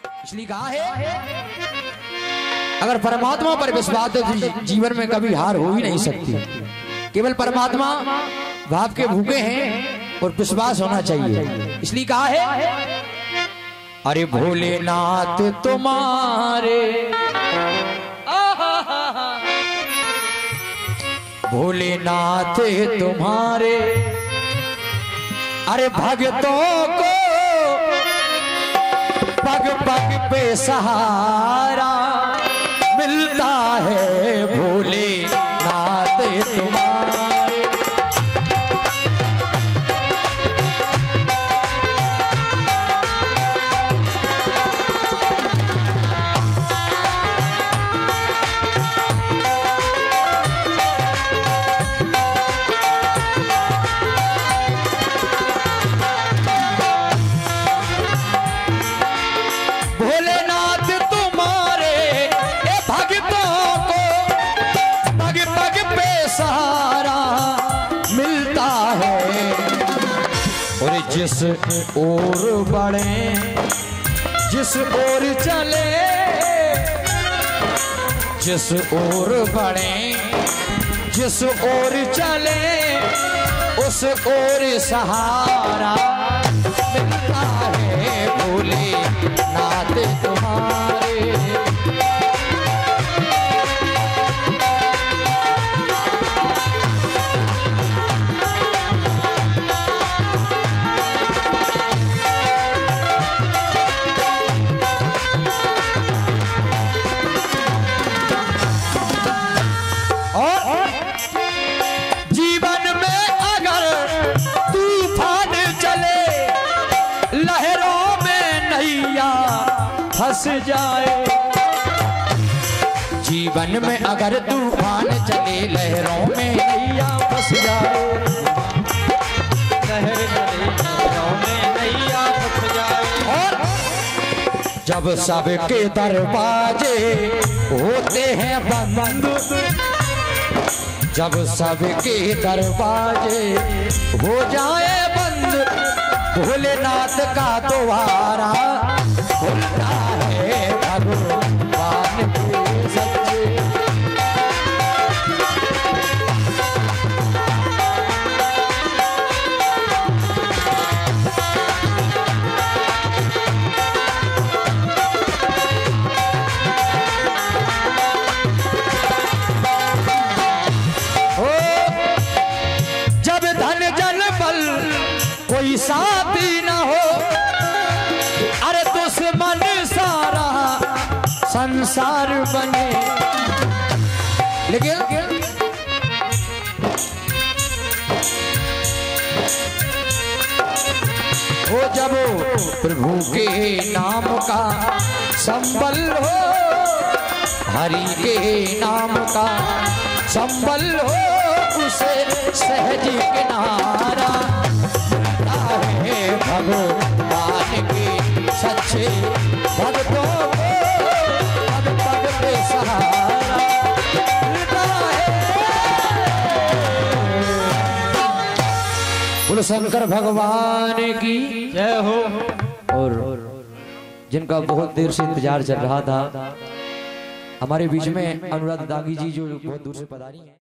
इसलिए कहा है अगर परमात्मा पर विश्वास तो जीवन में कभी हार हो ही नहीं सकती। केवल परमात्मा भाव के भूखे हैं और विश्वास होना चाहिए। इसलिए कहा है अरे भोलेनाथ तुम्हारे भोलेनाथ तुम्हारे अरे भक्तों को पग पग पे सहारा मिलता है। भोलेनाथ तुम्हारे जिस ओर बढ़े जिस ओर चले जिस ओर बढ़े जिस ओर चले उस ओर सहारा मिलता है। भोलेनाथ तुम्हारे फंस जाए। जीवन में अगर तूफान चले लहरों में नैया फंस जाए। लहर चले लहरों में नैया फंस जाए। और जब सबके दरवाजे होते हैं बंद जब सबके दरवाजे हो जाए बंद भोलेनाथ का द्वारा खुलता है। भगवान के सच्चे ओ जब धन जन बल कोई साथी न हो अरे दुश्मन सारा संसार बने। लेकिन वो जब प्रभु के नाम का संबल हो हरि के नाम का संबल हो उसे सहज किनारा है। भगवान के सच्चे भक्तों को पग पग पे सहारा मिलता है। बोलो शंकर भगवान की जय हो। और जिनका बहुत देर से इंतजार चल रहा था हमारे बीच में अनुराधा दागी जी जो बहुत दूर से पधारी हैं।